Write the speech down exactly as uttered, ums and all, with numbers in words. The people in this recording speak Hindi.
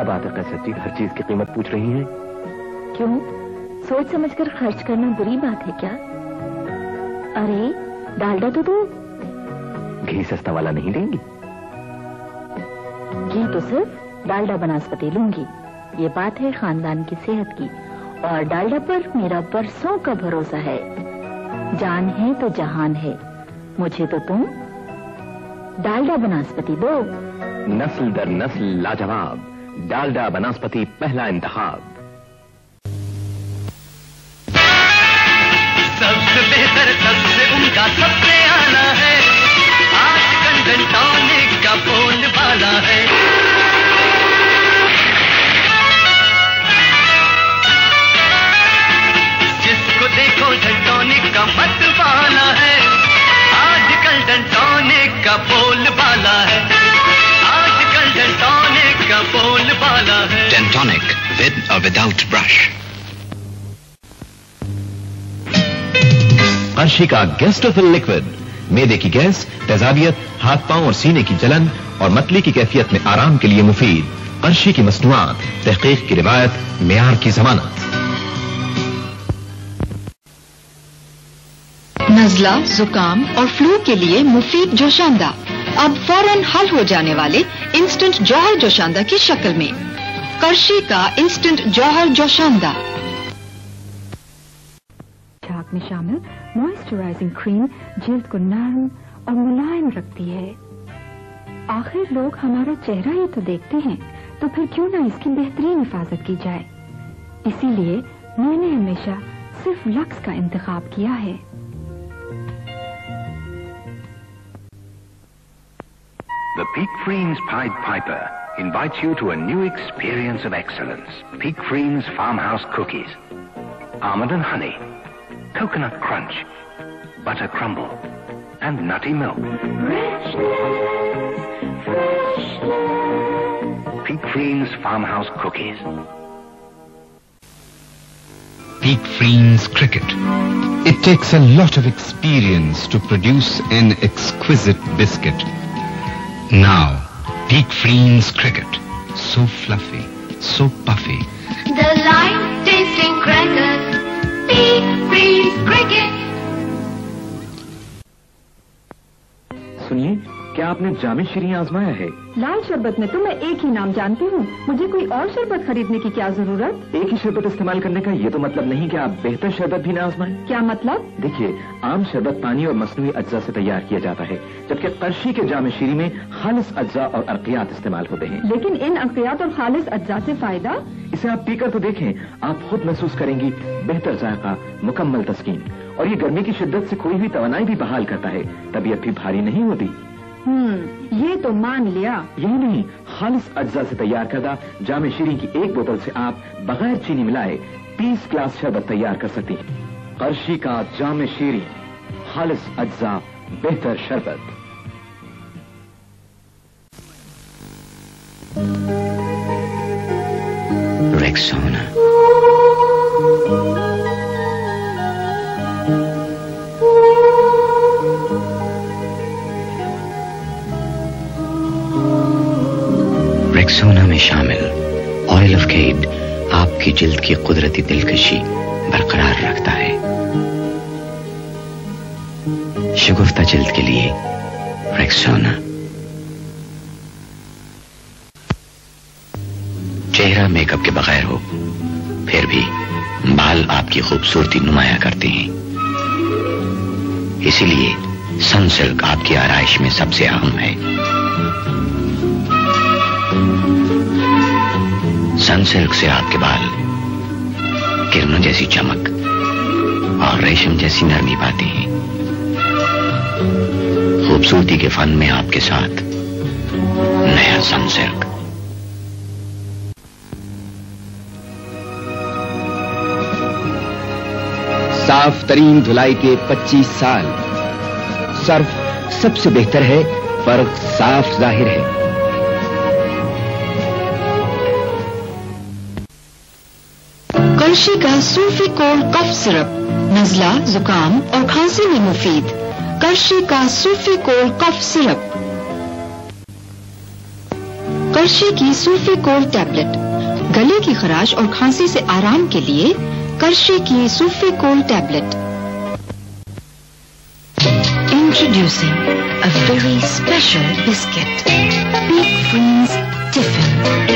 क्या बात है कैसर जी, हर चीज की कीमत पूछ रही हैं? क्यों, सोच समझकर खर्च करना बुरी बात है क्या? अरे डालडा तो दो। घी सस्ता वाला नहीं देंगी? घी तो सिर्फ डालडा बनास्पति लूंगी। ये बात है खानदान की सेहत की, और डालडा पर मेरा बरसों का भरोसा है। जान है तो जहान है, मुझे तो तुम डालडा बनास्पति दो। नस्ल दर नस्ल लाजवाब, डालडा बनास्पति पहला इंतखाब। सबसे बेहतर, सबसे उनका, सबसे आला है, आज कंडन टॉनिक का बोलबाला है। जिसको देखो टॉनिक का मतवाला है, आजकल टॉनिक का बोलबाला है, आजकल टॉनिक का बोलबाला है। Dentonic, with or without brush. Arshi का गैस्ट्रोफिल लिक्विड, मेदे की गैस, तेजाबियत, हाथ पांव और सीने की जलन और मतली की कैफियत में आराम के लिए मुफीद। अर्शी की मसनूआत, तहकीक की रिवायत, मेयार की जमानत। नजला, जुकाम और फ्लू के लिए मुफीद जोशांदा, अब फौरन हल हो जाने वाले इंस्टेंट जौहर जोशांदा की शक्ल में। कर्शी का इंस्टेंट जौहर जोशांदा। छाक में शामिल मॉइस्चराइजिंग क्रीम जिल्द को नरम और मुलायम रखती है। आखिर लोग हमारा चेहरा ही तो देखते हैं, तो फिर क्यों ना इसकी बेहतरीन हिफाजत की जाए। इसीलिए मैंने हमेशा सिर्फ लक्स का इंतखाब किया है। The Peak Freens Pied Piper invites you to a new experience of excellence. Peak Freens Farmhouse Cookies. Almond and honey, coconut crunch, butter crumble, and nutty milk. Peak Freens Farmhouse Cookies. Peak Freens Cricket. It takes a lot of experience to produce an exquisite biscuit. Now, Peak Freens Cricket. So fluffy, so puffy. The light-tasting crackers. Peak Freens Cricket. सुनिए, क्या आपने जामे शीरी आजमाया है? लाल शरबत में तो मैं एक ही नाम जानती हूँ, मुझे कोई और शरबत खरीदने की क्या जरूरत? एक ही शरबत इस्तेमाल करने का ये तो मतलब नहीं कि आप बेहतर शरबत भी ना आजमाएं। क्या मतलब? देखिए, आम शरबत पानी और मसनूई अज्जा से तैयार किया जाता है, जबकि कर्शी के जामे शीरी में खालिस अज्जा और अर्कियात इस्तेमाल होते हैं। लेकिन इन अर्कियात और खालिस अज्जा से फायदा? इसे आप पीकर तो देखें, आप खुद महसूस करेंगी बेहतर जायका, मुकम्मल तस्कीन, और ये गर्मी की शिद्दत से खोई हुई तवानाई भी बहाल करता है, तबीयत भी भारी नहीं होती। हम्म, ये तो मान लिया। यही नहीं, खालिस अज्जा से तैयार करदा जामे शीरी की एक बोतल से आप बगैर चीनी मिलाए तीस ग्लास शरबत तैयार कर सकती हैं। कर्शी का जामे शीरी, खालिस अज्जा, बेहतर शरबत। रेक्सोना। रेक्सोना में शामिल ऑयल ऑफ केड आपकी जिल्द की कुदरती दिलकशी बरकरार रखता है। शगुफ्ता जिल्द के लिए रेक्सोना। चेहरा मेकअप के बगैर हो, फिर भी बाल आपकी खूबसूरती नुमाया करते हैं, इसीलिए सनसिल्क आपकी आराइश में सबसे अहम है। सनसिल्क से आपके बाल किरणों जैसी चमक और रेशम जैसी नरमी पाते हैं। खूबसूरती के फन में आपके साथ नया सनसिल्क। साफ तरीन धुलाई के पच्चीस साल। सर्फ सबसे बेहतर है, फर्क साफ जाहिर है। कर्शी का सूफी कोल्ड कफ सिरप, नजला, जुकाम और खांसी में मुफीद। कर्शी का सूफी कोल्ड कफ सिरप। कर्शी की सूफी कोल्ड टैबलेट, गले की खराश और खांसी से आराम के लिए कर्शी की सूफी cold tablet. Introducing a very special biscuit, Peak Freeze Tiffin.